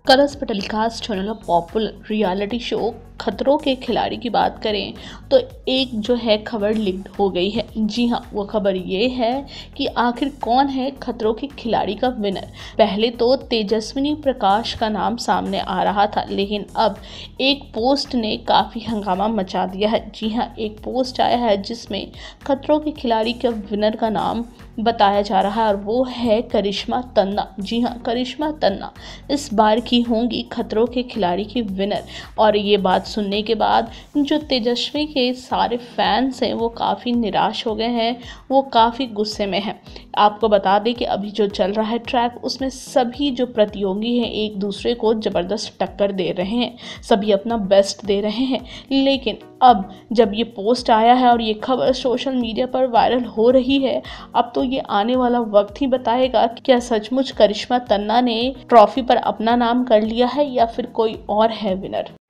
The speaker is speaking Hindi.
कलर्स पर टेलीकास्ट होने वाला पॉपुलर रियलिटी शो खतरों के खिलाड़ी की बात करें तो एक जो है खबर लीक हो गई है। जी हाँ, वो खबर ये है कि आखिर कौन है खतरों के खिलाड़ी का विनर। पहले तो तेजस्विनी प्रकाश का नाम सामने आ रहा था, लेकिन अब एक पोस्ट ने काफ़ी हंगामा मचा दिया है। जी हाँ, एक पोस्ट आया है जिसमें खतरों के खिलाड़ी के विनर का नाम बताया जा रहा है और वो है करिश्मा तन्ना। जी हाँ, करिश्मा तन्ना इस बार की होंगी खतरों के खिलाड़ी की विनर। और ये बात सुनने के बाद जो तेजस्वी के सारे फैंस हैं वो काफ़ी निराश हो गए हैं, वो काफ़ी गुस्से में हैं। आपको बता दें कि अभी जो चल रहा है ट्रैक, उसमें सभी जो प्रतियोगी हैं एक दूसरे को ज़बरदस्त टक्कर दे रहे हैं, सभी अपना बेस्ट दे रहे हैं। लेकिन अब जब ये पोस्ट आया है और ये खबर सोशल मीडिया पर वायरल हो रही है, अब तो ये आने वाला वक्त ही बताएगा कि क्या सचमुच करिश्मा तन्ना ने ट्रॉफी पर अपना नाम कर लिया है या फिर कोई और है विनर।